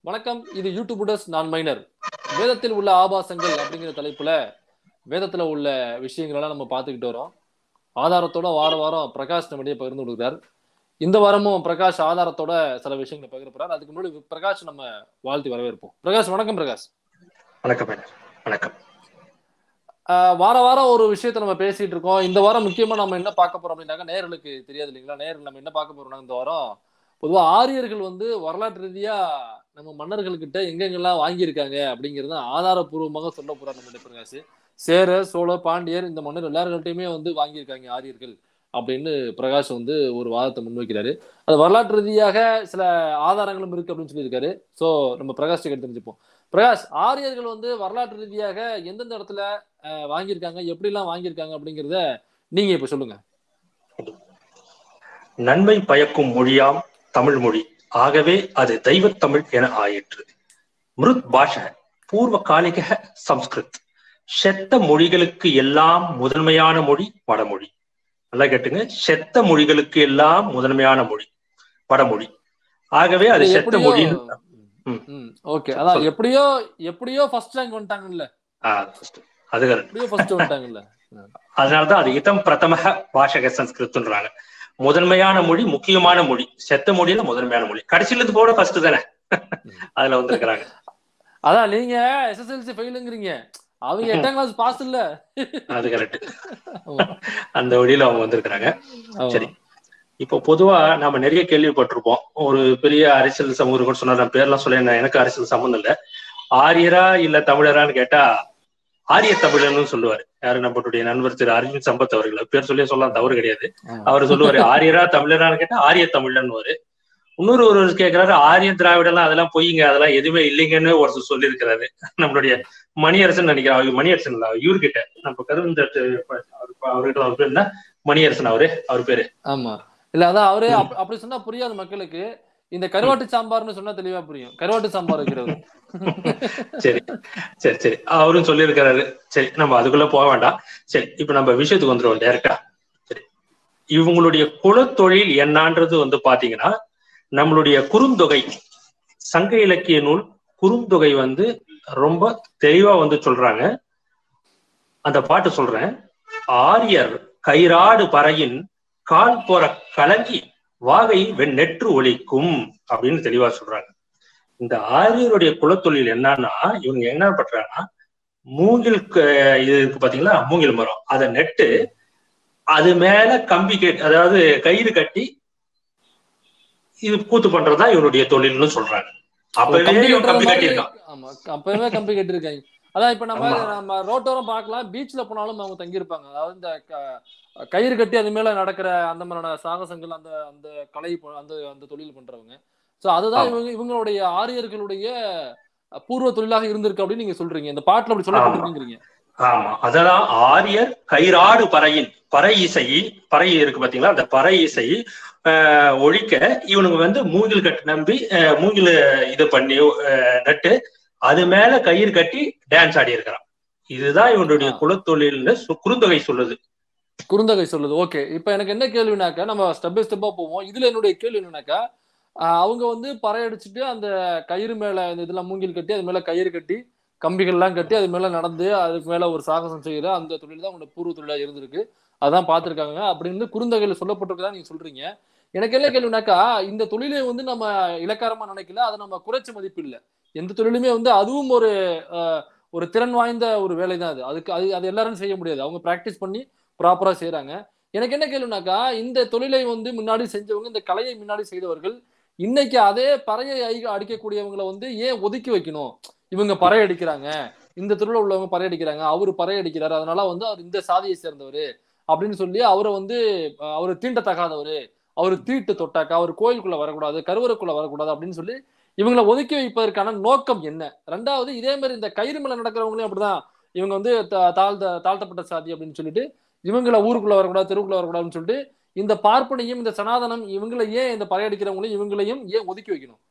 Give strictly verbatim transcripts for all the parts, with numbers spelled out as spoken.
வணக்கம். இது யூடியூபர்ஸ் நான் மைனர். வேதத்தில் உள்ள ஆபாசங்கள் அப்படிங்கிற தலைப்புல வேதத்துல உள்ள விஷயங்களெல்லாம் நம்ம பார்த்துக்கிட்டு வரோம். ஆதாரத்தோட வார வாரம் பிரகாஷ் நம்மிடையே பகிர்ந்து கொடுக்குறார். இந்த வாரமும் பிரகாஷ் ஆதாரத்தோட சில விஷயங்களை பகிர போறார். அதுக்கு முன்னாடி பிரகாஷ் நம்ம வாழ்த்து வரவேற்போம். பிரகாஷ் வணக்கம். பிரகாஷ் வணக்கம். வணக்கம். வார வாரம் ஒரு விஷயத்த நம்ம பேசிட்டு இருக்கோம். இந்த வாரம் முக்கியமா நம்ம என்ன பார்க்க போறோம் அப்படின்னாக்கா, நேயர்களுக்கு தெரியாது இல்லைங்களா? நேயர்கள் நம்ம என்ன பார்க்க போறோம்னா, இந்த வாரம் பொதுவா ஆரியர்கள் வந்து வரலாற்று ரீதியா நம்ம மன்னர்கள்கிட்ட எங்கெங்கெல்லாம் வாங்கியிருக்காங்க அப்படிங்கிறத ஆதாரப்பூர்வமாக சொல்ல போறார் நம்ம பிரகாஷ். சேர, சோழ, பாண்டியர் இந்த மன்னர் எல்லாருக்கிட்டையுமே வந்து வாங்கியிருக்காங்க ஆரியர்கள் அப்படின்னு பிரகாஷ் வந்து ஒரு வாதத்தை முன்வைக்கிறாரு. அது வரலாற்று ரீதியாக சில ஆதாரங்களும் இருக்கு அப்படின்னு சொல்லியிருக்காரு. ஸோ நம்ம பிரகாஷ் கிட்ட தெரிஞ்சுப்போம். பிரகாஷ், ஆரியர்கள் வந்து வரலாற்று ரீதியாக எந்தெந்த இடத்துல வாங்கியிருக்காங்க, எப்படிலாம் வாங்கியிருக்காங்க அப்படிங்கிறத நீங்க இப்ப சொல்லுங்க. நன்மை பயக்கும் மொழியாம் தமிழ் மொழி, ஆகவே அது தெய்வத்தமிழ் என ஆயிற்று. மிருத் பாஷ பூர்வ காலிக சம்ஸ்கிருத், செத்த மொழிகளுக்கு எல்லாம் முதன்மையான மொழி வடமொழி. நல்லா கேட்டுங்க, செத்த மொழிகளுக்கு எல்லாம் முதன்மையான மொழி வடமொழி, ஆகவே அது செத்த மொழி. ஓகே, அதான் எப்படியோ எப்படியோ ஃபர்ஸ்ட் ரேங்க் வந்துட்டாங்கல்ல. அது ஃபர்ஸ்ட் வந்துட்டாங்கல்ல. அதனாலதான் அது இதம் பிரதம பாஷக சம்ஸ்கிருத்ன்றாங்க. முதன்மையான மொழி, முக்கியமான மொழி. செத்த மொழியில முதன்மையான மொழி, கடைசியில இருந்து போட ஃபர்ஸ்ட் தானே அதுல வந்திருக்கிறாங்க. அதான் நீங்க எஸ்எஸ்எல்சி ஃபெயிலுங்கிறீங்க, அவங்க எட்டாம் கிளாஸ் பாஸ் இல்ல. அது கரெக்ட். அந்த வழியில அவங்க வந்திருக்கிறாங்க. சரி, இப்போ பொதுவா நாம நிறைய கேள்விப்பட்டிருப்போம். ஒரு பெரிய அரசியல் சமூகம் சொன்னார், நான் பேர்லாம் சொல்ல, எனக்கு அரசியல் சம்மந்தம் இல்லை. ஆரியரா இல்ல தமிழரான்னு கேட்டா ஆரிய தமிழன்னு சொல்லுவாரு. யாரு, நம்மளுடைய நண்பர் திரு அரவிந்த் சம்பத் அவர்கள். பேர் சொல்லி சொல்லலாம், தவறு கிடையாது. அவர் சொல்லுவாரு ஆரியரா தமிழரான்னு கேட்டா ஆரிய தமிழன்னு. இன்னொரு ஒரு கேட்கிறாரு ஆரிய திராவிடெல்லாம் அதெல்லாம் பொய்யுங்க, அதெல்லாம் எதுவுமே இல்லைங்கன்னு ஒருத்தர் சொல்லியிருக்கிறாரு. நம்மளுடைய மணியரசன் நினைக்கிறேன், மணியரசன் இல்ல இவர்கிட்ட, நம்ம கருந்த அவர்கிட்ட அவர் பேர் என்ன, மணியரசன் அவரு அவர் பேரு. ஆமா, இல்ல அதான் அவரு அப்படி சொன்னா புரியாது மக்களுக்கு. இந்த கருவாட்டு சாம்பார்னு சொன்னா தெளிவா புரியும். கருவாட்டு சாம்பார் வைக்கிறது. சரி சரி சரி அவரும் சொல்லியிருக்கிறாரு. சரி, நம்ம அதுக்குள்ள போக வேண்டாம். சரி, இப்ப நம்ம விஷயத்துக்கு வந்துருவோம் டைரக்டா. சரி, இவங்களுடைய குலத்தொழில் என்னான்றது வந்து பாத்தீங்கன்னா, நம்மளுடைய குறுந்தொகை, சங்க இலக்கிய நூல் குறுந்தொகை வந்து ரொம்ப தெளிவா வந்து சொல்றாங்க. அந்த பாட்டு சொல்றேன். ஆரியர் கைராடு பறையின் கால் போற கலங்கி வாகை வெண் நெற்று ஒலிக்கும் அப்படின்னு தெளிவா சொல்றாங்க. இந்த ஆரியருடைய குலத்தொழில் என்னன்னா, இவங்க என்ன பண்றாங்கன்னா, மூங்கில் இது இருக்கு பாத்தீங்களா, மூங்கில் மரம், அதை நெட்டு அது மேல கம்பி கட்டி, அதாவது கயிறு கட்டி இது கூத்து பண்றதா இவருடைய தொழில்னு சொல்றாங்க. அப்பவே கம்பி கட்டியிருக்காங்க. ஆமா, அப்பவே கம்பி கட்டிருக்காங்க. அதான் இப்ப நம்ம நம்ம ரோட்டோரம் பார்க்கலாம், பீச்ல போனாலும் அவங்க தங்கியிருப்பாங்க. அதாவது இந்த கயிறு கட்டி அது மேல நடக்கிற அந்த மாதிரியான சாகசங்கள், அந்த அந்த கலை அந்த அந்த தொழில் பண்றவங்க. சோ அதுதான் இவங்க இவங்களுடைய ஆரியர்களுடைய பூர்வ தொழிலாக இருந்திருக்கு அப்படின்னு நீங்க சொல்றீங்க. இந்த பாட்டுல அப்படி சொல்லப்பட்டிருக்கீங்க. ஆமா, அதெல்லாம் ஆரியர் கைராடு பறையின், பறை இசை, பறை இருக்கு பாத்தீங்களா, அந்த பறை இசை ஆஹ் ஒழிக்க இவனுங்க வந்து மூங்கில் கட்டு நம்பி மூங்கில் இது பண்ணி நட்டு அது மேல கயிறு கட்டி டான்ஸ் ஆடி இருக்கிறான். இதுதான் இவனுடைய குலத்தொழில்னு குறுந்தொகை சொல்லுது. குறுந்தொகை சொல்லுது. ஓகே, இப்ப எனக்கு என்ன கேள்வினாக்கா, நம்ம ஸ்டெப் பை ஸ்டெப்பா போவோம். இதுல என்னுடைய கேள்வி என்னன்னாக்கா, அவங்க வந்து பறை அடிச்சுட்டு அந்த கயிறு மேல இந்த இதெல்லாம் மூங்கில் கட்டி அது மேல கயிறு கட்டி கம்பிகள் எல்லாம் கட்டி அது மேல நடந்து அதுக்கு மேல ஒரு சாகசம் செய்யற அந்த தொழில் தான் உங்களோட பூர்வ தொழிலா இருந்திருக்கு. அதான் பார்த்திருக்காங்க அப்படின்னு குறுந்தொகையில சொல்லப்பட்டிருக்கதான் நீங்க சொல்றீங்க. எனக்கு என்ன கேள்வினாக்கா, இந்த தொழிலை வந்து நம்ம இலக்காரமா நினைக்கல, அதை நம்ம குறைச்ச மதிப்பு இல்லை. எந்த தொழிலுமே வந்து அதுவும் ஒரு ஒரு திறன் வாய்ந்த ஒரு வேலை தான். அது அதுக்கு அது அது எல்லாரும் செய்ய முடியாது. அவங்க பிராக்டிஸ் பண்ணி ப்ராப்பரா செய்யறாங்க. எனக்கு என்ன கேள்வினாக்கா, இந்த தொழிலை வந்து முன்னாடி செஞ்சவங்க, இந்த கலையை முன்னாடி செய்தவர்கள் இன்னைக்கு அதே பறையை அடிக்கக்கூடியவங்களை வந்து ஏன் ஒதுக்கி வைக்கணும்? இவங்க பறை அடிக்கிறாங்க, இந்த தொழில உள்ளவங்க பறை அடிக்கிறாங்க, அவரு பறை அடிக்கிறாரு, அதனால வந்து அவர் இந்த சாதியை சேர்ந்தவர் அப்படின்னு சொல்லி அவரை வந்து அவரு தீண்டத்தகாதவரு, அவரு தீட்டு தொட்டாக்கா அவர் கோயிலுக்குள்ள வரக்கூடாது, கருவறைக்குள்ள வரக்கூடாது அப்படின்னு சொல்லி இவங்களை ஒதுக்கி வைப்பதற்கான நோக்கம் என்ன? ரெண்டாவது, இதே மாதிரி இந்த கயிறு மேல நடக்கிறவங்களையும் அப்படிதான் இவங்க வந்து தாழ்த்த தாழ்த்தப்பட்ட சாதி அப்படின்னு சொல்லிட்டு இவங்களை ஊருக்குள்ள வரக்கூடாது, தெருவுக்குள்ள வரக்கூடாதுன்னு சொல்லிட்டு இந்த பார்ப்பனையும் இந்த சனாதனம் இவங்களை ஏன் இந்த பறையடிக்கிறவங்களையும் இவங்களையும் ஏன் ஒதுக்கி வைக்கணும்?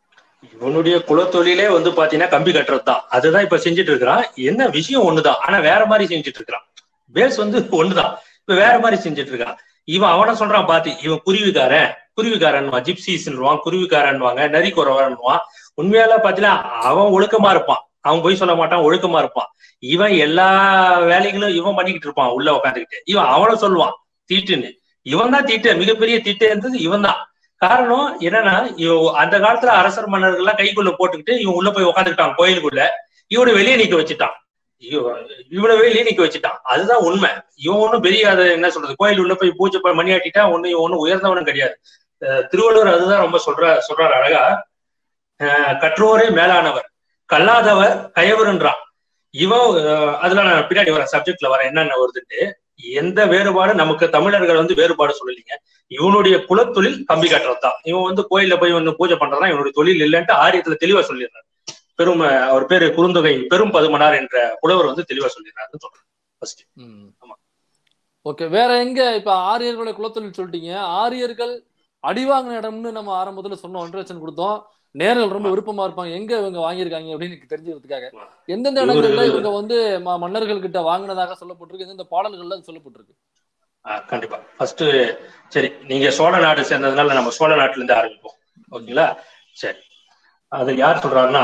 இவனுடைய குலத்தொழிலே வந்து பாத்தீங்கன்னா கம்பி கட்டுறதுதான். அதுதான் இப்ப செஞ்சுட்டு இருக்கிறான். என்ன விஷயம் ஒண்ணுதான், ஆனா வேற மாதிரி செஞ்சுட்டு இருக்கிறான். பேஸ் வந்து ஒண்ணுதான், இப்ப வேற மாதிரி செஞ்சுட்டு இருக்கான். இவன் அவனை சொல்றான் பாத்தி, இவன் குருவிக்காரன் குருவிக்காரன்வான், ஜிப்சிஸ்ன்னுவான், குருவிக்காரன்வாங்க, நரி குறவன்வான், உண்மையால பாத்தீங்கன்னா அவன் ஒழுக்கமா இருப்பான், அவன் போய் சொல்ல மாட்டான், ஒழுக்கமா இருப்பான். இவன் எல்லா வேலைகளும் இவன் பண்ணிக்கிட்டு இருப்பான் உள்ள உட்காந்துக்கிட்டு. இவன் அவனை சொல்லுவான் தீட்டுன்னு. இவன் தான் தீட்டு, மிகப்பெரிய தீட்டு இருந்தது இவன் தான். காரணம் என்னன்னா, அந்த காலத்துல அரசர் மன்னர்கள் எல்லாம் கைக்குள்ள போட்டுக்கிட்டு இவன் உள்ள போய் உட்காந்துக்கிட்டான் கோயிலுக்குள்ள. இவனை வெளியே நிக்க வச்சுட்டான், இவனை வெளியே நிக்க வச்சுட்டான். அதுதான் உண்மை. இவன் ஒன்னும் பெரிய அதை என்ன சொல்றது, கோயில் உள்ள போய் பூஜை மணி ஆட்டிட்டா ஒண்ணு இவன் ஒன்னும் உயர்ந்தவனும் கிடையாது. திருவள்ளுவர் அதுதான் ரொம்ப சொல்ற சொல்றாரு அழகா. அஹ் கற்றோரே மேலானவர், கல்லாதவர் கயவருன்றான். இவன் அதுல நான் பின்னாடி வர சப்ஜெக்ட்ல வர என்னென்ன வருதுட்டு, எந்த வேறுபாடு நமக்கு தமிழர்கள் வந்து வேறுபாடு சொல்லலீங்க. இவனுடைய குலத்தொழில் கம்பி கட்டுறதுதான். இவன் வந்து கோயில்ல போய் வந்து பூஜை பண்றதுதான் இவனுடைய தொழில் இல்லைன்ட்டு ஆரியத்துல தெளிவா சொல்லிடுறாரு. பெரும் அவர் பேரு குறுந்தொகை பெரும் பதுமனார் என்ற புலவர் வந்து தெளிவா சொல்லிடுறாருன்னு சொல்றேன். ஆமா. ஓகே, வேற எங்க இப்ப ஆரியர்களுடைய குலத்தொழில் சொல்லிட்டீங்க. ஆரியர்கள் அடிவாங்கின இடம்னு நம்ம ஆரம்பத்துல சொன்னோம், இன்ட்ரடக்ஷன் கொடுத்தோம். நேர்கள் ரொம்ப விருப்பமா இருப்பாங்க எங்க இவங்க வாங்கியிருக்காங்க அப்படின்னு தெரிஞ்சுக்கிறதுக்காக. எந்தெந்த இடங்கள்ல இவங்க வந்து மன்னர்கள் கிட்ட வாங்கினதாக சொல்லப்பட்டிருக்கு, எந்தெந்த பாடல்கள்ல சொல்லப்பட்டிருக்கு? கண்டிப்பா. ஃபர்ஸ்ட் சரி, நீங்க சோழ நாடு சேர்ந்ததுனால நம்ம சோழ நாட்டுல இருந்து ஆரம்பிப்போம். ஓகேங்களா? சரி, அது யார் சொல்றாருன்னா,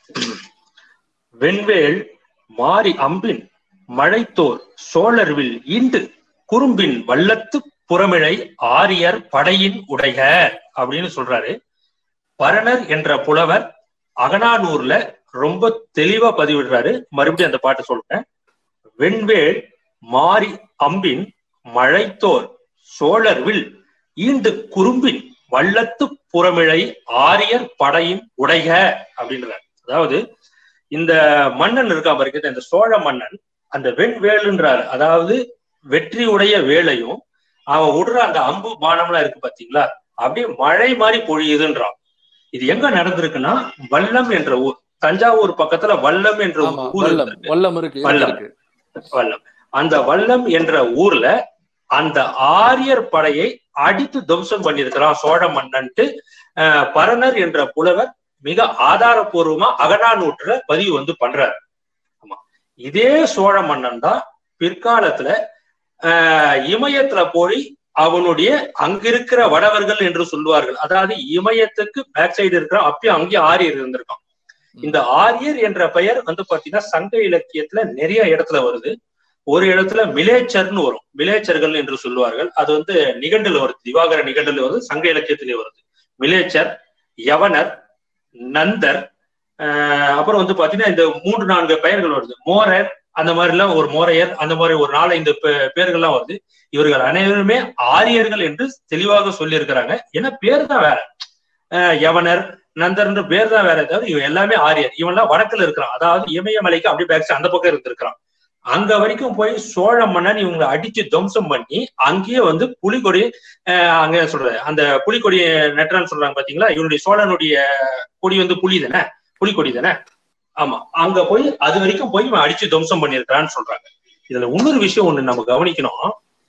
வெண்வேல் மாரி அம்பின் மழைத்தோர் சோழர்வில் ஈண்டு குறும்பின் வல்லத்து புறமிழை ஆரியர் படையின் உடைய அப்படின்னு சொல்றாரு. பரணர் என்ற புலவர் அகனானூர்ல ரொம்ப தெளிவா பதிவிடுறாரு. மறுபடியும் அந்த பாட்டு சொல்றேன். வெண்வேல் மாரி அம்பின் மழைத்தோர் சோழர்வில் ஈண்டு குறும்பின் வல்லத்து புறமிழை ஆரியர் படையின் உடைய அப்படின்றார். அதாவது இந்த மன்னன் இருக்கா பாருங்க, இந்த சோழ மன்னன் அந்த வெண்வேலுன்றாரு. அதாவது வெற்றி உடைய வேலையும் அவன் விடுற அந்த அம்பு பானம்லாம் இருக்கு பாத்தீங்களா, அப்படியே மழை மாதிரி பொழியுதுன்றான். இது எங்க நடந்திருக்குன்னா வல்லம் என்ற ஊர், தஞ்சாவூர் பக்கத்துல வல்லம் என்ற ஊர் வல்லம் இருக்கு. வல்லம் வல்லம் அந்த வல்லம் என்ற ஊர்ல அந்த ஆரியர் படையை அடித்து துவம்சம் பண்ணியிருக்கிறான் சோழ மன்னன்ட்டு அஹ் பரணர் என்ற புலவர் மிக ஆதாரபூர்வமா அகநானூற்றுல பதிவு வந்து பண்றாரு. ஆமா, இதே சோழ மன்னன் தான் பிற்காலத்துல ஆஹ் இமயத்துல போய் அவனுடைய அங்கிருக்கிற வடவர்கள் என்று சொல்லுவார்கள். அதாவது இமயத்துக்கு பேக் சைடு இருக்கிற அப்பயும் அங்கேயும் ஆரியர் இருந்திருக்கான். இந்த ஆரியர் என்ற பெயர் வந்து பாத்தீங்கன்னா சங்க இலக்கியத்துல நிறைய இடத்துல வருது. ஒரு இடத்துல மிலேச்சர்னு வரும், மிலேச்சர்கள் என்று சொல்லுவார்கள். அது வந்து நிகண்டுல வருது, திவாகர நிகண்டுல வருது, சங்க இலக்கியத்திலே வருது. மிலேச்சர், யவனர், நந்தர், ஆஹ் அப்புறம் வந்து பாத்தீங்கன்னா இந்த மூன்று நான்கு பெயர்கள் வருது. மோரர், அந்த மாதிரி எல்லாம் ஒரு மோரையர், அந்த மாதிரி ஒரு நாலஞ்சு பேர்கள்லாம் வருது. இவர்கள் அனைவருமே ஆரியர்கள் என்று தெளிவாக சொல்லி இருக்கிறாங்க. ஏன்னா பேர் தான் வேற, அஹ் யவனர் நந்தர்ன்ற பேர் தான் வேற, தவிர இவன் எல்லாமே ஆரியர். இவன்லாம் வடக்குல இருக்கிறான், அதாவது இமயமலைக்கு அப்படி பேக் அந்த பக்கம் இருந்திருக்கிறான். அங்க வரைக்கும் போய் சோழ மன்னன் இவங்களை அடிச்சு துவம்சம் பண்ணி அங்கேயே வந்து புலிகொடி அஹ் அங்க சொல்ற அந்த புலிகொடி நெட்டான்னு சொல்றாங்க பாத்தீங்களா, இவனுடைய சோழனுடைய கொடி வந்து புலி தானே, புலிகொடி தானே. ஆமா, அங்க போய் அது வரைக்கும் போய் இவன் அடிச்சு துவம்சம் பண்ணியிருக்கிறான்னு சொல்றாங்க. இதுல இன்னொரு விஷயம் ஒண்ணு நம்ம கவனிக்கணும்.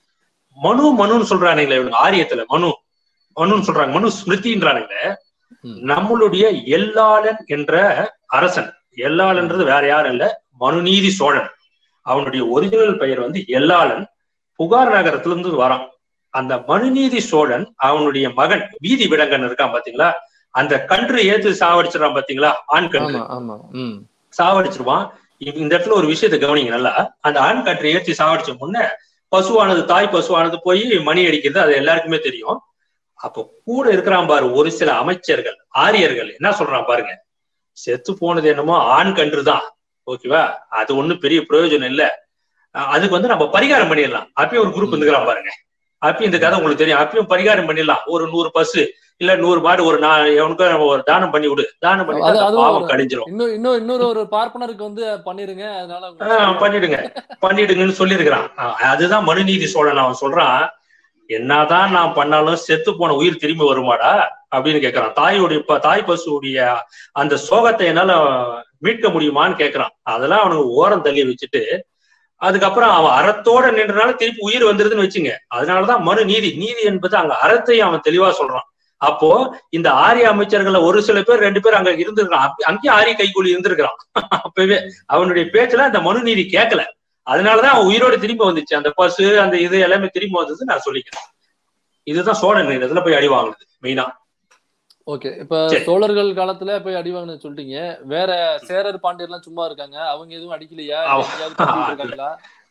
மனு மனுன்னு சொல்றானுங்களே இவனுக்கு, ஆரியத்துல மனு மனுன்னு சொல்றாங்க, மனு ஸ்மிருதின்றானுங்களே. நம்மளுடைய எல்லாளன் என்ற அரசன், எல்லாளன்றது வேற யாரும் இல்ல, மனுநீதி சோழன். அவனுடைய ஒரிஜினல் பெயர் வந்து எல்லாளன். புகார் நகரத்துல இருந்து வரான். அந்த மனுநீதி சோழன் அவனுடைய மகன் வீதி விடங்கன் இருக்கான் பாத்தீங்களா, அந்த கன்று ஏத்து சாவடிச்சிடறான் பாத்தீங்களா, ஆண் கன்று சாவடிச்சிருவான். இந்த இடத்துல ஒரு விஷயத்தை கவனிங்க நல்லா. அந்த ஆண் கன்று ஏற்றி சாவடிச்ச முன்ன பசுவானது, தாய் பசுவானது போய் மணி அடிக்கிறது, அது எல்லாருக்குமே தெரியும். அப்போ கூட இருக்கிறான் பாரு ஒரு சில அமைச்சர்கள் ஆரியர்கள், என்ன சொல்றான் பாருங்க, செத்து போனது என்னமோ ஆண் கன்று தான், ஓகேவா, அது ஒண்ணும் பெரிய பிரயோஜனம் இல்ல, அதுக்கு வந்து நம்ம பரிகாரம் பண்ணிடலாம். அப்பயும் ஒரு குரூப் இருந்துக்கிறான் பாருங்க. அப்பயும் இந்த கதை உங்களுக்கு தெரியும், அப்பயும் பரிகாரம் பண்ணிடலாம். ஒரு நூறு பசு இல்ல நூறு மாடு ஒரு எவனுக்கு நம்ம ஒரு தானம் பண்ணி விடு, தானம் பண்ணி பாவம் கழிஞ்சிரும். இன்னும் இன்னொரு ஒரு பார்ப்பனருக்கு வந்து பண்ணிருங்க, அதனால பண்ணிடுங்க பண்ணிடுங்கன்னு சொல்லியிருக்கிறான். அதுதான் மனுநீதி சோழன். அவன் சொல்றான், என்னதான் நான் பண்ணாலும் செத்து போன உயிர் திரும்பி வருமாடா அப்படின்னு கேட்கிறான். தாயுடைய தாய் பசுடைய அந்த சோகத்தை என்னால மீட்க முடியுமான்னு கேட்கிறான். அதெல்லாம் அவனுக்கு ஓரம் தள்ளி வச்சுட்டு அதுக்கப்புறம் அவன் அறத்தோட நின்றனால திருப்பி உயிர் வந்துருதுன்னு வச்சுங்க. அதனாலதான் மனு நீதி, நீதி என்பது அங்க அறத்தையும் அவன் தெளிவா சொல்றான். அப்போ இந்த ஆரிய அமைச்சர்கள்ல ஒரு சில பேர் ரெண்டு பேர் அங்க இருந்திருக்கான், அங்கேயும் ஆரிய கைகூலி இருந்திருக்கிறான். அப்பவே அவனுடைய பேச்சுல அந்த மனு நீதி கேட்கல, அதனாலதான் அவன் உயிரோடு திரும்பி வந்துச்சு. அந்த பசு அந்த இது எல்லாமே திரும்பி வந்தது நான் சொல்லிக்கிறேன். இதுதான் சோழன் இதுல போய் அடி வாங்குது மெயினா. ஓகே. இப்ப சோழர்கள் காலத்துல போய் அடி வாங்கினு சொல்லிட்டீங்க. வேற சேரர் பாண்டியர் எல்லாம் சும்மா இருக்காங்க. அவங்க எதுவும் அடிக்கலையா? எங்கேயாவது கத்திட்டு இருக்காங்களா?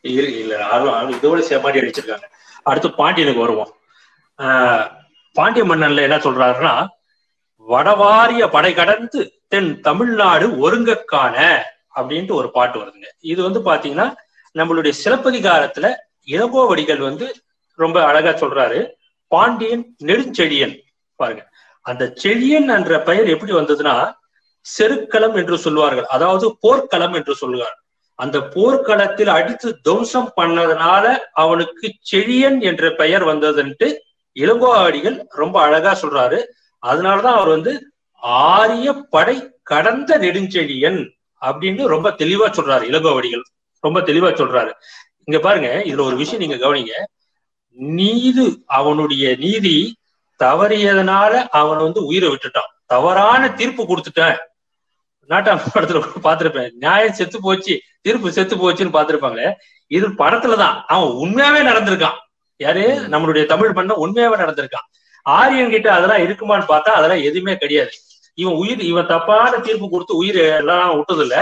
இல்ல, இதோட சேமாடி அடிச்சிருக்காங்க. அடுத்து பாண்டியனுக்கு வருவோம். ஆஹ் பாண்டிய மன்னன்ல என்ன சொல்றாருன்னா, வடவாரிய படை கடந்து தென் தமிழ்நாடு ஒருங்கக்கான அப்படின்ட்டு ஒரு பாட்டு வருதுங்க. இது வந்து பாத்தீங்கன்னா நம்மளுடைய சிலப்பதிகாரத்துல இளங்கோவடிகள் வந்து ரொம்ப அழகா சொல்றாரு. பாண்டியன் நெடுஞ்செழியன் பாருங்க, அந்த செழியன் என்ற பெயர் எப்படி வந்ததுன்னா செருக்களம் என்று சொல்லுவார்கள், அதாவது போர்க்களம் என்று சொல்லுவார்கள். அந்த போர்க்களத்தில் அடித்து துவம்சம் பண்ணதுனால அவனுக்கு செழியன் என்ற பெயர் வந்ததுன்ட்டு இளங்கோவடிகள் ரொம்ப அழகா சொல்றாரு. அதனாலதான் அவர் வந்து ஆரிய படை கடந்த நெடுஞ்செழியன் அப்படின்னு ரொம்ப தெளிவா சொல்றாரு. இளங்கோவடிகள் ரொம்ப தெளிவா சொல்றாரு. இங்க பாருங்க, இதுல ஒரு விஷயம் நீங்க கவனிங்க. நீதி, அவனுடைய நீதி தவறியதுனால அவன் வந்து உயிரை விட்டுட்டான். தவறான தீர்ப்பு கொடுத்துட்டேன். நாட்டாம் படத்துல பாத்திருப்பேன், நியாயம் செத்து போச்சு தீர்ப்பு செத்து போச்சுன்னு பாத்திருப்பாங்களே. இது படத்துலதான் அவன் உண்மையாவே நடந்திருக்கான். யாரு? நம்மளுடைய தமிழ் மன்னன் உண்மையாவே நடந்திருக்கான். ஆரியன் கிட்ட அதெல்லாம் இருக்குமான்னு பார்த்தா அதெல்லாம் எதுவுமே கிடையாது. இவன் உயிர் இவன் தப்பான தீர்ப்பு கொடுத்து உயிரை எல்லாம் விட்டது இல்ல,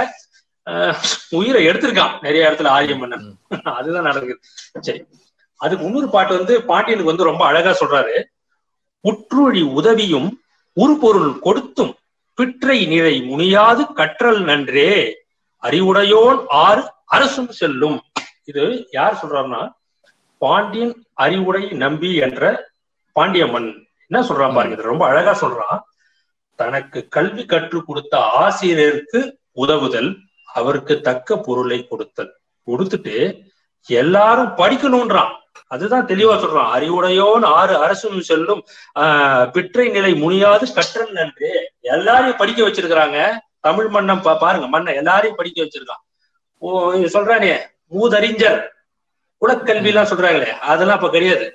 உயிரை எடுத்திருக்கான் நிறைய இடத்துல ஆரிய மன்னன். அதுதான் நடக்குது. சரி, அதுக்கு இன்னொரு பாட்டு வந்து பாண்டியனுக்கு வந்து ரொம்ப அழகா சொல்றாரு. புற்றுழி உதவியும் உருபொருள் கொடுத்தும் பிற்றை நிறை முனியாது கற்றல் நன்றே அறிவுடையோன் ஆறு அரசும் செல்லும். இது யார் சொல்றாருன்னா பாண்டியன் அறிவுடை நம்பி என்ற பாண்டிய மண் என்ன சொல்றான் பாருங்க, இது ரொம்ப அழகா சொல்றான். தனக்கு கல்வி கற்றுக் கொடுத்த ஆசிரியருக்கு உதவுதல், அவருக்கு தக்க பொருளை கொடுத்தல், கொடுத்துட்டு எல்லாரும் படிக்கணும்ன்றான். அதுதான் தெளிவா சொல்றான். அறிவுடையோன் ஆறு அரசும் செல்லும் ஆஹ் பிற்றை நிலை முனியாது கற்றல் நன்று. எல்லாரையும் படிக்க வச்சிருக்கிறாங்க. தமிழ் மன்னன் பாருங்க, மன்னன் எல்லாரையும் படிக்க வச்சிருக்கான். ஓ சொல்றானே மூதறிஞர் குலக்கல்வி எல்லாம் சொல்றாங்களே, அதெல்லாம் அப்ப கிடையாது.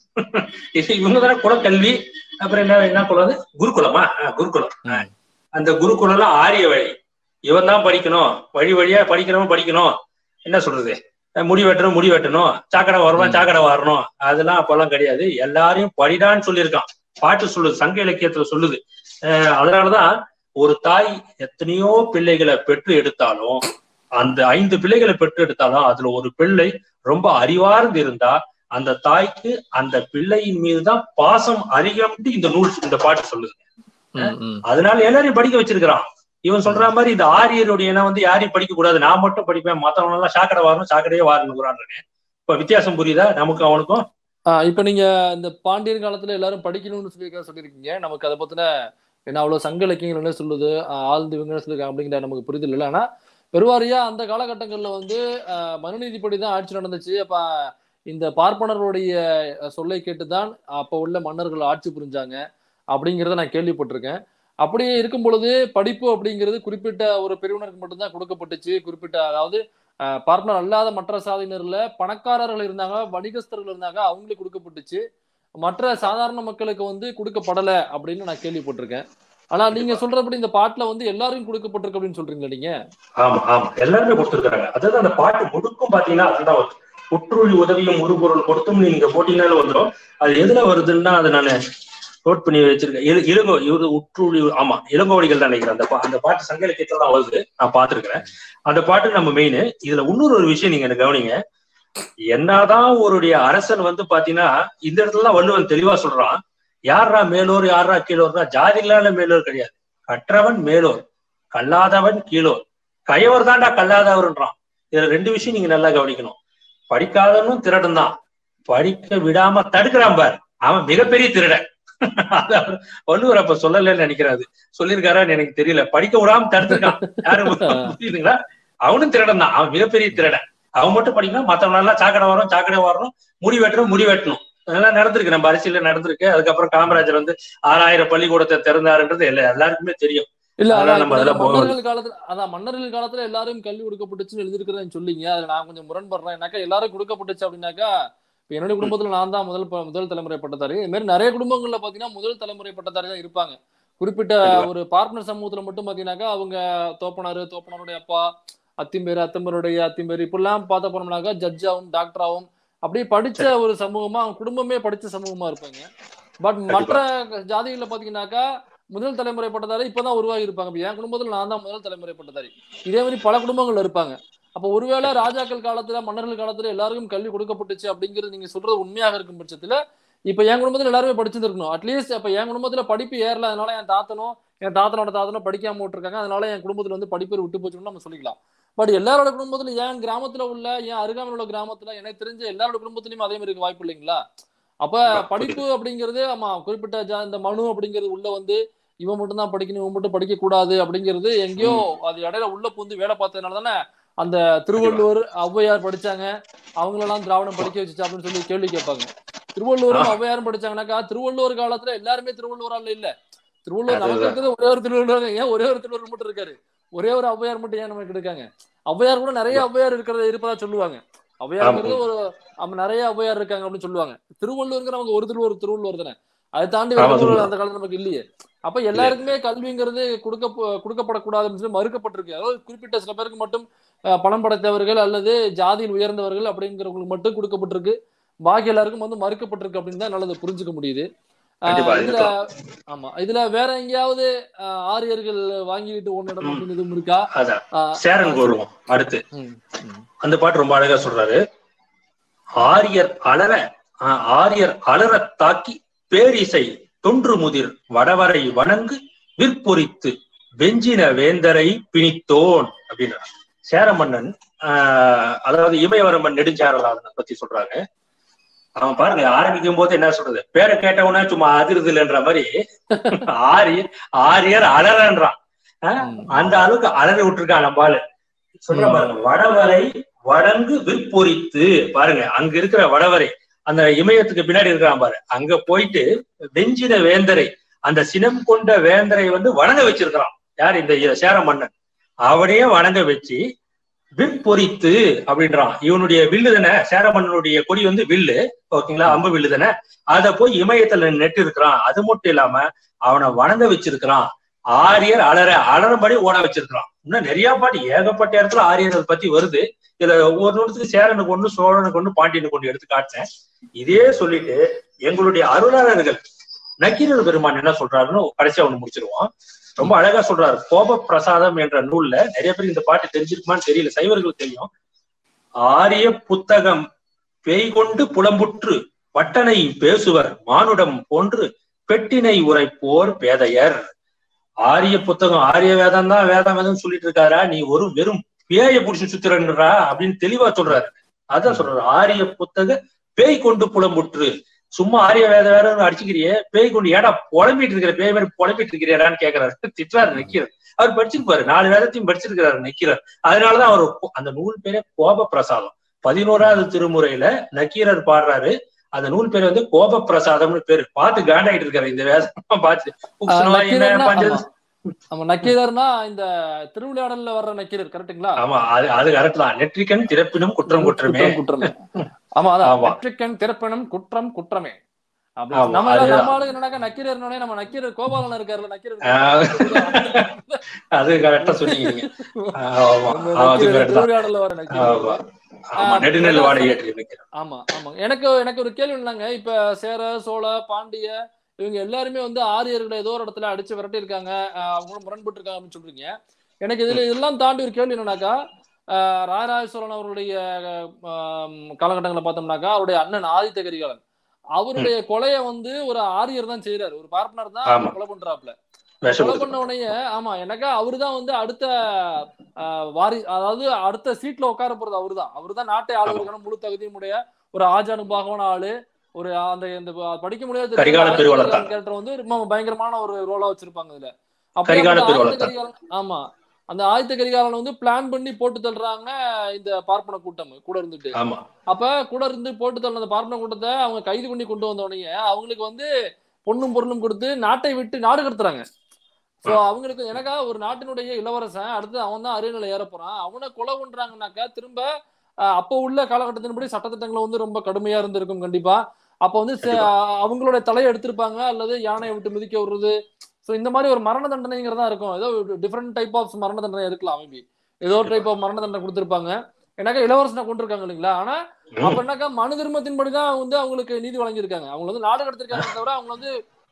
இவங்கதானே குலக்கல்வி. அப்புறம் என்ன என்ன குலம்? குருகுலமா? குருகுலம். அந்த குருகுலம் எல்லாம் ஆரிய வழி. இவன் தான் படிக்கணும், வழி வழியா படிக்கிறவன் படிக்கணும். என்ன சொல்றது, முடி வெட்டணும் முடி வெட்டணும், சாக்கடை வரணும் சாக்கடை வரணும், அதெல்லாம் அப்பெல்லாம் கிடையாது. எல்லாரையும் படிடான்னு சொல்லியிருக்கான். பாட்டு சொல்லுது, சங்க இலக்கியத்துல சொல்லுது. அஹ் அதனாலதான் ஒரு தாய் எத்தனையோ பிள்ளைகளை பெற்று எடுத்தாலும், அந்த ஐந்து பிள்ளைகளை பெற்று எடுத்தாலும் அதுல ஒரு பிள்ளை ரொம்ப அறிவார்ந்து இருந்தா அந்த தாய்க்கு அந்த பிள்ளையின் மீதுதான் பாசம் அதிகம்னு இந்த நூல் இந்த பாட்டு சொல்லுது. அதனால எல்லாரையும் படிக்க வச்சிருக்கிறான். இவன் சொல்ற மாதிரி இந்த ஆரியருடைய இனம் வந்து யாரையும் படிக்க கூடாது, நான் மட்டும் படிப்பேன், மத்தவங்க எல்லாம் சாக்கடை வரணும் சாக்கடையே வாரணுங்கிறான். இப்ப வித்தியாசம் புரியுதா நமக்கு அவனுக்கும்? ஆஹ் இப்ப நீங்க இந்த பாண்டியன் காலத்துல எல்லாரும் படிக்கணும்னு சொல்லி சொல்லியிருக்கீங்க. நமக்கு அதை பத்தின ஏன்னா அவ்வளவு சங்க இலக்கியங்கள் என்ன சொல்லுது, ஆழ்ந்து இவங்க சொல்லிருக்காங்க அப்படிங்கிற நமக்கு புரிதல் இல்லை. ஆனா பெருவாரியா அந்த காலகட்டங்கள்ல வந்து அஹ் மனுநீதிப்படிதான் ஆட்சி நடந்துச்சு. அப்ப இந்த பார்ப்பனர்களுடைய சொல்லை கேட்டுதான் அப்ப உள்ள மன்னர்கள் ஆட்சி புரிஞ்சாங்க அப்படிங்கிறத நான் கேள்விப்பட்டிருக்கேன். அப்படியே இருக்கும் பொழுது படிப்பு அப்படிங்கிறது குறிப்பிட்ட ஒரு பிரிவினருக்கு மட்டும்தான் கொடுக்கப்பட்டுச்சு. குறிப்பிட்ட அதாவது அஹ் பார்ப்பனர் அல்லாத மற்ற சாதியினர்ல பணக்காரர்கள் இருந்தாங்க, வணிகஸ்தர்கள் இருந்தாங்க, அவங்களுக்கு கொடுக்கப்பட்டுச்சு. மற்ற சாதாரண மக்களுக்கு வந்து கொடுக்கப்படலை அப்படின்னு நான் கேள்விப்பட்டிருக்கேன். ஆனா நீங்க சொல்றபடி இந்த பாட்டுல வந்து எல்லாரும் கொடுக்கப்பட்டிருக்கு அப்படின்னு சொல்றீங்களா நீங்க? ஆமா ஆமா, எல்லாருமே கொடுத்துருக்காங்க. அதாவது அந்த பாட்டு முழுக்கும் பாத்தீங்கன்னா அதுதான் வருது. புற்றுழி உதவியும் ஒரு பொருள் கொடுத்தும் நீங்க போட்டீங்கன்னாலும் வந்துடும். அது எதுல வருதுன்னா அதை நான் நோட் பண்ணி வச்சிருக்கேன். இளங்கோ இவரு உற்றுழி, ஆமா இளங்கோவடிகள் தான் நினைக்கிறேன். அந்த அந்த பாட்டு சங்க இலக்கியத்துல தான் வருது, நான் பாத்துருக்கிறேன் அந்த பாட்டு. நம்ம மெயின் இதுல இன்னொரு ஒரு விஷயம் நீங்க எனக்கு கவனிங்க. என்னதான் ஒருடைய அரசன் வந்து பாத்தீங்கன்னா இந்த இடத்துல வள்ளுவன் தெளிவா சொல்றான், யாரா மேலோர் யாரா கீழோர்னா ஜாதிகளால மேலோர் கிடையாது. கற்றவன் மேலோர், கல்லாதவன் கீழோர். கயவர் தான்டா கல்லாதவர்ன்றான். இதுல ரெண்டு விஷயம் நீங்க நல்லா கவனிக்கணும். படிக்காதவனும் திருடன் தான், படிக்க விடாம தடுக்கிறான் பார், அவன் மிகப்பெரிய திருடன். வள்ளுவர் அப்ப சொல்லலன்னு நினைக்கிறாரு, சொல்லியிருக்காரான்னு எனக்கு தெரியல. படிக்க விடாம தடுத்துருக்கான் யாரும், புரியுதுங்களா? அவனும் திருடன் தான், அவன் மிகப்பெரிய திருடன். அவன் மட்டும் படிக்கணும், மத்தவங்க எல்லாம் சாக்கடை வரணும் சாக்கடை வரணும், முடி வெட்டணும் முடி வெட்டணும். அதெல்லாம் நடந்திருக்கு, நம்ம அரசியல நடந்திருக்கு. அதுக்கப்புறம் காமராஜர் வந்து ஆறாயிரம் பள்ளிக்கூடத்தை திறந்தாருன்றது எல்லா எல்லாருக்குமே தெரியும். இல்ல மன்னர்கள் காலத்துல அதான் மன்னர்கள் காலத்துல எல்லாரும் கல்வி கொடுக்கப்பட்டுச்சுன்னு எழுதிருக்கிறேன்னு சொல்லிங்க. அதுல நான் கொஞ்சம் முரண்படுறேன். ஏன்னாக்கா எல்லாரும் கொடுக்கப்பட்டுச்சு அப்படின்னாக்கா இப்ப என்னுடைய குடும்பத்துல நான் தான் முதல் முதல் தலைமுறை பட்டதாரி. இது மாதிரி நிறைய குடும்பங்கள்ல பாத்தீங்கன்னா முதல் தலைமுறை பட்டதாரி தான் இருப்பாங்க. குறிப்பிட்ட ஒரு பார்ப்பனர் சமூகத்துல மட்டும் பாத்தீங்கன்னாக்கா அவங்க தோப்பனாரு, தோப்பனாருடைய அப்பா, அத்திம்பேரு, அத்தம்பேருடைய அத்திம்பேரு, இப்படிலாம் பார்த்த போனோம்னாக்கா ஜட்ஜாவும் டாக்டராவும் அப்படியே படிச்ச ஒரு சமூகமா, அவங்க குடும்பமே படிச்ச சமூகமா இருப்பாங்க. பட் மற்ற ஜாதிகள்ல பாத்தீங்கன்னாக்கா முதல் தலைமுறை பட்டதாரி இப்பதான் உருவாகி இருப்பாங்க. என் குடும்பத்துல நான் தான் முதல் தலைமுறை பட்டதாரி. இதே மாதிரி பல குடும்பங்கள் இருப்பாங்க. அப்ப ஒருவேளை ராஜாக்கள் காலத்துல மன்னர்கள் காலத்துல எல்லாருக்கும் கல்வி கொடுக்கப்பட்டுச்சு அப்படிங்கிறது நீங்க சொல்றது உண்மையாக இருக்கும் பட்சத்துல இப்ப என் குடும்பத்துல எல்லாருமே படிச்சிருக்கணும். அட்லீஸ்ட் அப்ப என் குடும்பத்துல படிப்பு ஏறல, அதனால என் தாத்தனும் என் தாத்தனோட தாத்தனும் படிக்காம விட்டுருக்காங்க, அதனால என் குடும்பத்துல வந்து படிப்பு விட்டு போச்சுன்னு நம்ம சொல்லிக்கலாம். பட் எல்லாரோட குடும்பத்துல என் கிராமத்துல உள்ள என் அருகாமையில் உள்ள கிராமத்துல எனக்கு தெரிஞ்ச எல்லாரோட குடும்பத்திலயும் அதே மாதிரி இருக்க வாய்ப்பு இல்லைங்களா? அப்ப படிப்பு அப்படிங்கிறது ஆமா குறிப்பிட்ட இந்த மனு அப்படிங்கிறது உள்ள வந்து இவன் மட்டும் தான் படிக்கணும், இவன் மட்டும் படிக்க கூடாது அப்படிங்கிறது எங்கேயோ அது இடையில உள்ள புந்து வேலை பார்த்ததுனால தானே அந்த திருவள்ளுவர் ஔவையார் படிச்சாங்க, அவங்களெல்லாம் திராவிடம் படிக்க வச்சுச்சு அப்படின்னு சொல்லி கேள்வி கேட்பாங்க. திருவள்ளுவரும் ஔவையாரும் படிச்சாங்கன்னாக்கா திருவள்ளுவர் காலத்துல எல்லாருமே திருவள்ளுவரால இல்ல. திருவள்ளுவர் நமக்கு இருக்கிறது ஒரே ஒரு திருவள்ளுவர். ஏன் ஒரே ஒரு திருவள்ளுவர் மட்டும் இருக்காரு? ஒரே ஒரு ஔவையார் மட்டும் ஏன் நமக்கு இருக்காங்க? ஔவையார் கூட நிறைய ஔவையார் இருக்கிறத இருப்பதா சொல்லுவாங்க. ஔவையாருங்கிறது ஒரு நிறைய ஔவையார் இருக்காங்க அப்படின்னு சொல்லுவாங்க. திருவள்ளுவருங்கிற நமக்கு ஒரு திருவள்ளுவர் திருவள்ளுவர் தானே, அதை தாண்டி ஒரு திருவள்ளுவர் அந்த காலத்துல நமக்கு இல்லையே. அப்ப எல்லாருக்குமே கல்விங்கிறது கொடுக்க கொடுக்கப்படக்கூடாதுன்னு சொல்லி மறுக்கப்பட்டிருக்கு. அதாவது குறிப்பிட்ட சில பேருக்கு மட்டும் பணம் படைத்தவர்கள் அல்லது ஜாதியில் உயர்ந்தவர்கள் அப்படிங்கிறவங்களுக்கு மட்டும் கொடுக்கப்பட்டிருக்கு, பாக்கி எல்லாருக்கும் வந்து மறுக்கப்பட்டிருக்கு அப்படின்னு தான் நல்லது புரிஞ்சுக்க முடியுது. இதுல ஆமா இதுல வேற எங்கேயாவது ஆரியர்கள் வாங்கிட்டு ஒன்னிடம் அப்படின்னு எதுவும் இருக்கா? சேரனுக்கு வருவோம் அடுத்து. அந்த பாட்டு ரொம்ப அழகா சொல்றாரு. ஆரியர் அலற ஆரியர் அலற தாக்கி பேரிசை தொன்று முதிர் வடவரை வணங்கு விற்பொறித்து வெஞ்சின வேந்தரை பிணித்தோன் அப்படின்னா சேர மன்னன். ஆஹ் அதாவது இமயவரம்பன் நெடுஞ்சாரலாதனை பத்தி சொல்றாங்க. அவன் பாருங்க ஆரம்பிக்கும் போது என்ன சொல்றது, பேரை கேட்டவனா சும்மா அதிர்துலன்ற மாதிரி ஆரியர் ஆரியர் அலறன்றான். அந்த அளவுக்கு அலறி விட்டுருக்கான் நம்பாலு. சொல்ற பாருங்க, வடவரை வடங்கு விற்பொறித்து பாருங்க, அங்க இருக்கிற வடவரை அந்த இமயத்துக்கு பின்னாடி இருக்கிறான் பாரு, அங்க போயிட்டு வெஞ்சின வேந்தரை அந்த சினம் கொண்ட வேந்தரை வந்து வணங்க வச்சிருக்கிறான். யார்? இந்த சேர மன்னன். அவனையே வணங்க வச்சு விற்பொறித்து அப்படின்றான். இவனுடைய வில்லு தானே சேர மன்னனுடைய கொடி வந்து வில்லு, ஓகேங்களா, அம்பு வில்லு தானே, அதை போய் இமயத்துல நெட்டு இருக்கிறான். அது மட்டும் இல்லாம அவனை வணங்க வச்சிருக்கிறான். ஆரியர் அலற அலறபடி ஓட வச்சிருக்கிறான். இன்னும் நிறைய பாட்டு ஏகப்பட்ட இடத்துல ஆரியர்கள் பத்தி வருது. இதுல ஒவ்வொரு நிமிடத்துக்கு சேரனுக்கு ஒண்ணு சோழனுக்கு ஒண்ணு பாண்டியனுக்கு ஒண்ணு எடுத்து காட்டேன். இதே சொல்லிட்டு எங்களுடைய அருளாளர்கள் நக்கீரர் பெருமான் என்ன சொல்றாருன்னு கடைசியா ஒண்ணு முடிச்சிருவோம். ரொம்ப அழகா சொல்றாரு. கோப பிரசாதம் என்ற நூல்ல நிறைய பேருக்கு இந்த பாட்டு தெரிஞ்சிருக்குமான்னு தெரியல, சைவர்களுக்கு தெரியும். ஆரிய புத்தகம் பேய் கொண்டு புலம்புற்று பட்டனை பேசுவர் மானுடம் போன்று பெட்டினை உரைப்போர் பேதையர். ஆரிய புத்தகம் ஆரிய வேதம் தான் வேதம் வேதம் சொல்லிட்டு இருக்காரா, நீ ஒரு வெறும் பேய புடிச்சு சுத்துறா அப்படின்னு தெளிவா சொல்றாரு. அதான் சொல்றாரு, ஆரிய புத்தக பேய் கொண்டு புலம்புற்று. சும்மா ஆரிய வேத வேற அடிச்சுக்கிறியே, பேய் கொண்டு ஏடா புலம்பிட்டு இருக்கிற பேய் மாதிரி புலம்பிட்டு இருக்கிறாரான்னு கேட்கிறாரு, திட்டுறாரு நக்கீரர். அவர் படிச்சிருப்பாரு, நாலு வேதத்தையும் படிச்சிருக்கிறாரு நக்கீரர். அதனாலதான் அவர் அந்த நூல் பேரே கோப பிரசாதம். பதினோராவது திருமுறையில நக்கீரர் பாடுறாரு, அந்த நூல் பேர் வந்து கோப பிரசாதம்னு பேரு. பார்த்து காண்டாயிட்டு இருக்காரு இந்த வேதம் பார்த்து. நக்கீரர்னா இந்த திருவிளையாடல்ல வர்ற நக்கீரர் கரெக்டுங்களா? ஆமா, அது அது கரெக்ட் தான். நெற்றிக்கண் திறப்பினும் குற்றம் குற்றமே குற்றமே. ஆமா, அதான் நெற்றிக்கண் திறப்பினும் குற்றம் குற்றமே. நம்ம நம்மளுக்கு என்னன்னாக்கா நக்கீரர் நம்ம நக்கீரர் கோபாலன் இருக்காருல்ல, நக்கீரர் அது கரெக்டா சொன்னீங்க. திருவிளையாடல்ல வர நக்கீரர். ஆமா ஆமா எனக்கு எனக்கு ஒரு கேள்வி என்னங்க, இப்ப சேர சோழ பாண்டிய இவங்க எல்லாருமே வந்து ஆரியர்களை ஏதோ ஒரு இடத்துல அடிச்சு விரட்டி இருக்காங்க, அவங்களும் முரண்பட்டு இருக்காங்க அப்படின்னு சொல்றீங்க. எனக்கு இதுல இதெல்லாம் தாண்டி ஒரு கேள்வி என்னன்னாக்கா, ஆஹ் ராஜராஜ சோழன் அவருடைய காலகட்டங்களை பார்த்தோம்னாக்கா அவருடைய அண்ணன் ஆதித்த கரிகாலன் அவருடைய கொலையை வந்து ஒரு ஆரியர் தான் செய்யறாரு, ஒரு பார்ப்பனர் தான் கொலை பண்றாப்ல. கொலை பண்ண உடனே ஆமா எனக்கா அவருதான் வந்து அடுத்த வாரி அதாவது அடுத்த சீட்ல உட்கார போறது அவருதான். அவருதான் நாட்டை ஆளுவதற்கான முழு தகுதியும் உடைய ஒரு ஆஜானுபாகமான ஆளு. ஒரு அந்த இந்த படிக்க முடியாத கேரக்டர் வந்து ரொம்ப பயங்கரமான ஒரு ரோலா வச்சிருப்பாங்க இதுல. அப்ப ஆமா அந்த ஆதித்த கரிகாலன் வந்து பிளான் பண்ணி போட்டு தள்ளுறாங்க இந்த பார்ப்பன கூட்டம் கூட இருந்துட்டு. அப்ப கூட இருந்து போட்டு தள்ள அந்த பார்ப்பன கூட்டத்தை அவங்க கைது பண்ணி கொண்டு வந்த உடனே அவங்களுக்கு வந்து பொண்ணும் பொருளும் கொடுத்து நாட்டை விட்டு நாடு கடத்துறாங்க. சோ அவங்களுக்கு எனக்கா ஒரு நாட்டினுடைய இளவரசன் அடுத்து அவன் தான் அரியணையில ஏற போறான், அவனை கொலை பண்றாங்கன்னாக்கா திரும்ப அப்ப உள்ள காலகட்டத்தின்படி சட்டத்திட்டங்களை வந்து ரொம்ப கடுமையா இருந்திருக்கும் கண்டிப்பா. அப்ப வந்து அவங்களோட தலையை எடுத்திருப்பாங்க அல்லது யானையை விட்டு மிதிக்க விடுறது. சோ இந்த மாதிரி ஒரு மரண தண்டனைங்கிறதா இருக்கும். ஏதோ டிஃப்ரெண்ட் டைப் ஆஃப் மரண தண்டனை இருக்கலாம், மேபி ஏதோ டைப் ஆஃப் மரண தண்டனை கொடுத்திருப்பாங்க. எனக்கா இளவரசனை கொண்டிருக்காங்க இல்லைங்களா. ஆனா அப்ப என்னக்கா மனு தர்மத்தின்படிதான் வந்து அவங்களுக்கு நீதி வழங்கியிருக்காங்க. அவங்க வந்து நாடு கடத்திருக்காங்க தவிர அவங்க வந்து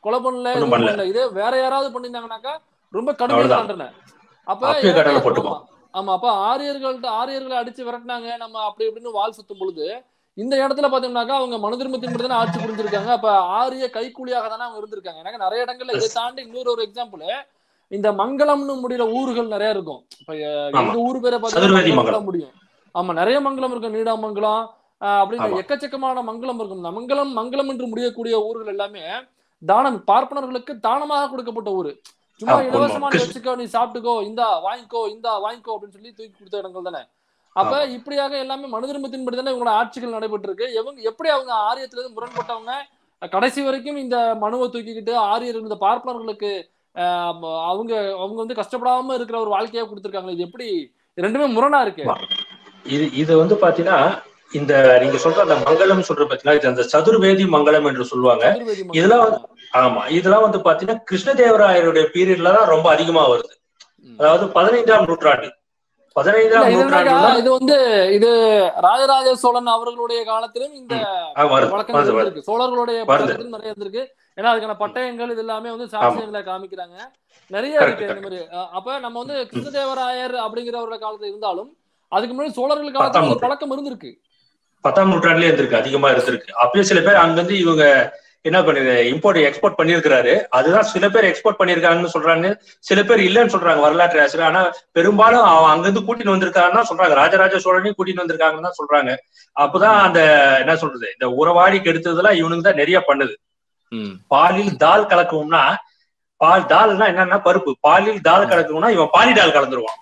கொலை பண்ணல, எதுவும் பண்ணல. இதே வேற யாராவது பண்ணிருந்தாங்கன்னாக்கா ரொம்ப கடுமையான தண்டனை. அப்ப ஆமா ஆமா அப்ப ஆரியர்கள்ட்ட ஆரியர்களை அடிச்சு விரட்டினாங்க நம்ம அப்படி இப்படின்னு வால் சுத்தும் பொழுது இந்த இடத்துல பாத்தீங்கன்னாக்கா அவங்க மனு திரும்பத்தின்படி தானே ஆட்சி புரிஞ்சிருக்காங்க. அப்ப ஆரிய கைக்கூலியாக தானே அவங்க இருந்திருக்காங்க. எனக்கு நிறைய இடங்கள்ல இதை தாண்டி இன்னொரு ஒரு எக்ஸாம்பிள், இந்த மங்களம்னு முடியல ஊர்கள் நிறைய இருக்கும். இப்ப எங்க ஊர் பேரை பார்த்தீங்கன்னா முடியும். ஆமா, நிறைய மங்கலம் இருக்கும். நீடாமங்கலம் அப்படின்னு எக்கச்சக்கமான மங்கலம் இருக்கும். மங்கலம் மங்கலம் என்று முடியக்கூடிய ஊர்கள் எல்லாமே தானம், பார்ப்பனர்களுக்கு தானமாக கொடுக்கப்பட்ட ஊரு. சும்மா இலவசமா நீ வச்சுக்கோ, நீ சாப்பிட்டுக்கோ, இந்தா வாங்கிக்கோ, இந்தா வாங்கிக்கோ அப்படின்னு சொல்லி தூக்கி கொடுத்த இடங்கள் தானே. அப்ப இப்படியாக எல்லாமே மனு திரும்பத்தின்படி தானே இவங்களோட ஆட்சிகள் நடைபெற்று இருக்கு. எவங்க எப்படி அவங்க ஆரியத்துல இருந்து முரண்பட்டவங்க கடைசி வரைக்கும் இந்த மனுவை தூக்கிக்கிட்டு ஆரியர்கள் இந்த பார்ப்பனர்களுக்கு அவங்க அவங்க வந்து கஷ்டப்படாம இருக்கிற ஒரு வாழ்க்கையா கொடுத்திருக்காங்க. இது எப்படி ரெண்டுமே முரணா இருக்கு. இது இது வந்து பாத்தீங்கன்னா இந்த நீங்க சொல்ற அந்த மங்களம் சொல்ற பாத்தீங்கன்னா இது அந்த சதுர்வேதி மங்களம் என்று சொல்லுவாங்க. இதெல்லாம் ஆமா இதெல்லாம் வந்து பாத்தீங்கன்னா கிருஷ்ணதேவராயருடைய பீரியட்ல தான் ரொம்ப அதிகமா வருது. அதாவது பதினைந்தாம் நூற்றாண்டு பதினைந்தாம் நூற்றாண்டு இது வந்து இது ராஜராஜ சோழன் அவர்களுடைய காலத்திலும் இந்த வழக்கங்கள் இருக்கு. சோழர்களுடைய காலத்திலும் நிறைய இருந்திருக்கு. ஏன்னா அதுக்கான பட்டயங்கள் இது எல்லாமே வந்து சாட்சியங்களை காமிக்கிறாங்க. நிறைய இருக்கு இந்த மாதிரி. அப்ப நம்ம வந்து கிருஷ்ணதேவராயர் அப்படிங்கிறவரோட காலத்துல இருந்தாலும் அதுக்கு முன்னாடி சோழர்கள் காலத்துல பழக்கம் இருந்திருக்கு. பத்தாம் நூற்றாண்டுலயே இருந்திருக்கு, அதிகமா இருந்திருக்கு. அப்பயே சில பேர் அங்க இருந்து இவங்க என்ன பண்ணி இம்போர்ட் எக்ஸ்போர்ட் பண்ணிருக்கிறாரு. அதுதான் சில பேர் எக்ஸ்போர்ட் பண்ணிருக்காங்கன்னு சொல்றாங்க, சில பேர் இல்லைன்னு சொல்றாங்க வரலாற்று ஆசிரியர். ஆனா பெரும்பாலும் அவன் அங்கிருந்து கூட்டிட்டு வந்திருக்காருன்னா சொல்றாங்க, ராஜராஜ சோழனையும் கூட்டிட்டு வந்திருக்காங்கன்னு தான் சொல்றாங்க. அப்பதான் அந்த என்ன சொல்றது இந்த உறவாடி கெடுத்ததெல்லாம் இவனுக்கு தான் நிறைய பண்ணுது. பாலில் தால் கலக்கும்னா பால் தால்னா என்னன்னா பருப்பு, பாலில் தால் கலக்கும்னா இவன் பாலி டால் கலந்துருவான்.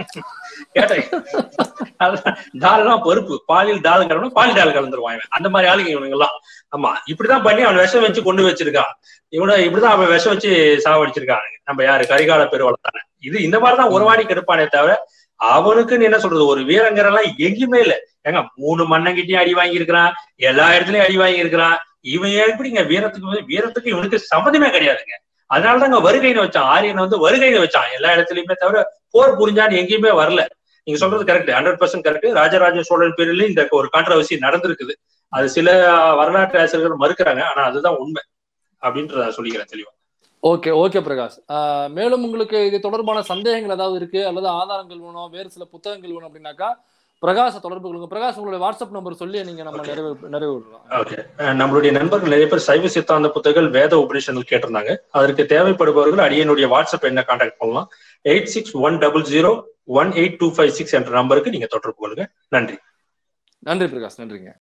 தால்னா பருப்பு, பாலில் தால் கலக்கணும் பாலி டால் கலந்துருவான் இவன். அந்த மாதிரி ஆளுங்க இவனுங்க எல்லாம். ஆமா இப்படிதான் பண்ணி அவன் விஷம் வச்சு கொண்டு வச்சிருக்கான். இவனை இப்படிதான் அவன் விஷம் வச்சு சாவடிச்சிருக்காங்க. நம்ம யாரு கரிகால பெருவளத்தானே. இது இந்த மாதிரிதான் உறவாடி கெடுப்பானே தவிர அவனுக்குன்னு என்ன சொல்றது ஒரு வீரங்கரெல்லாம் எங்கேயுமே இல்லை. ஏங்க மூணு மன்னங்கிட்டையும் அடி வாங்கி இருக்கிறான், எல்லா இடத்துலயும் அடி வாங்கி இருக்கிறான். இவன் எப்படிங்க வீரத்துக்கு வீரத்துக்கு இவனுக்கு சம்மந்தமே கிடையாதுங்க. அதனாலதாங்க வருகைன்னு வச்சான். ஆரியனை வந்து வருகைன்னு வச்சான் எல்லா இடத்துலயுமே தவிர போர் புரிஞ்சான்னு எங்கேயுமே வரல. நீங்க சொல்றது correct, hundred percent correct. Rajaraja Cholan பேரில் இந்த ஒரு கான்ட்ரவர்சி நடந்திருக்குது. அது சில வரலாற்று ஆசிரியர்கள் மறுக்கிறாங்க, ஆனா அதுதான் உண்மை அப்படின்றத சொல்லிக்கிறேன் தெளிவா. ஓகே ஓகே பிரகாஷ், மேலும் உங்களுக்கு இது தொடர்பான சந்தேகங்கள் ஏதாவது இருக்கு அல்லது ஆதாரங்கள் வேணும், வேறு சில புத்தகங்கள் வேணும் அப்படின்னாக்கா பிரகாஷ தொடர்பு கொள்ளுங்க. பிரகாஷ் உங்களுடைய வாட்ஸ்அப் நம்பர் சொல்லி நீங்க நம்ம நிறைவு நிறைவு விடலாம். ஓகே, நம்மளுடைய நண்பர்கள் நிறைய பேர் சைவ சித்தாந்த புத்தகங்கள் வேத உபநிஷங்கள் கேட்டிருந்தாங்க. அதற்கு தேவைப்படுபவர்கள் அடியனுடைய வாட்ஸ்அப் என்ன கான்டாக்ட் பண்ணலாம். Eight six one double zero one eight two five six என்ற நம்பருக்கு நீங்க தொடர்பு கொள்ளுங்க. நன்றி. நன்றி பிரகாஷ், நன்றிங்க.